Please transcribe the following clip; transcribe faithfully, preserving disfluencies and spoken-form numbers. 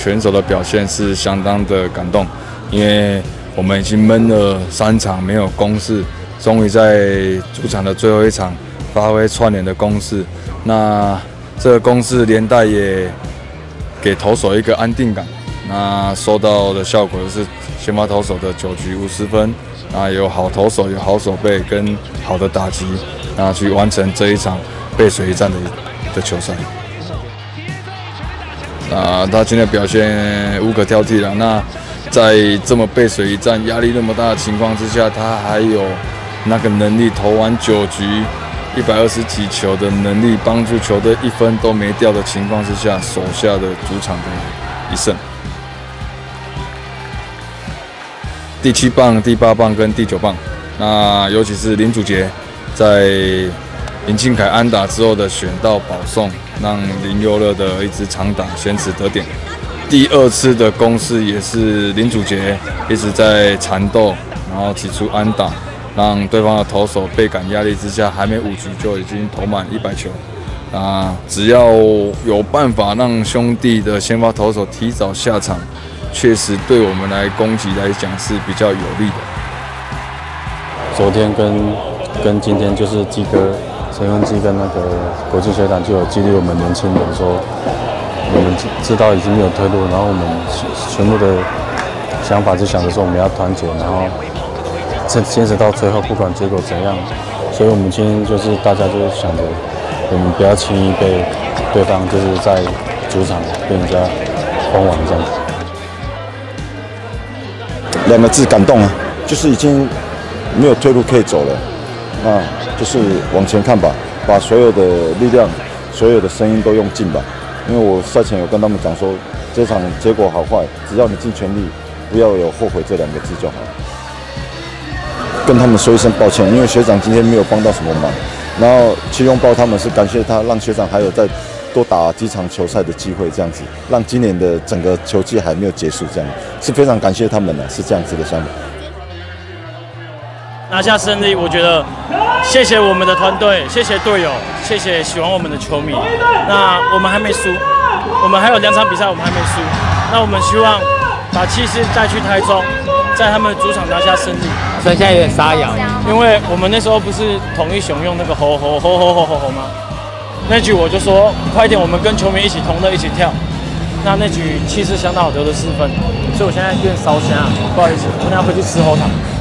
选手的表现是相当的感动，因为我们已经闷了三场没有攻势，终于在主场的最后一场发挥串联的攻势。那这个攻势连带也给投手一个安定感。那收到的效果就是先发投手的九局五十分，啊，有好投手，有好手背跟好的打击，那去完成这一场背水一战的的球赛。啊，他今天的表现无可挑剔了。那在这么背水一战、压力那么大的情况之下，他还有那个能力投完九局一百二十几球的能力，帮助球队一分都没掉的情况之下，手下的主场的一胜。第七棒、第八棒跟第九棒，那尤其是林祖杰在林庆凯安打之后的选到保送，让林佑乐的一支长打先持得点。第二次的攻势也是林祖杰一直在缠斗，然后挤出安打，让对方的投手倍感压力之下，还没五局就已经投满一百球。啊，只要有办法让兄弟的先发投手提早下场，确实对我们来攻击来讲是比较有利的。 昨天跟跟今天就是基哥、陈文基跟那个国际学长就有激励我们年轻人说，我们知道已经没有退路，然后我们全部的想法就想着说我们要团结，然后坚持到最后，不管结果怎样。所以我们今天就是大家就是想着，我们不要轻易被对方就是在主场被人家封王这样子。 两个字，感动啊！就是已经没有退路可以走了，那就是往前看吧，把所有的力量、所有的声音都用尽吧。因为我赛前有跟他们讲说，这场结果好坏，只要你尽全力，不要有后悔这两个字就好。跟他们说一声抱歉，因为学长今天没有帮到什么忙，然后去拥抱他们是感谢他，让学长还有再多打几场球赛的机会，这样子，让今年的整个球季还没有结束，这样是非常感谢他们的，是这样子的想法。 拿下胜利，我觉得谢谢我们的团队，谢谢队友，谢谢喜欢我们的球迷。那我们还没输，我们还有两场比赛我们还没输。那我们希望把气势带去台中，在他们主场拿下胜利。 所以现在有点沙哑， 因为我们那时候不是统一熊用那个吼吼吼吼吼吼吼吗？那局我就说快点，我们跟球迷一起同乐一起跳。那那局气势相当好，得了四分，所以我现在有点烧香，不好意思，我等下回去吃喉糖。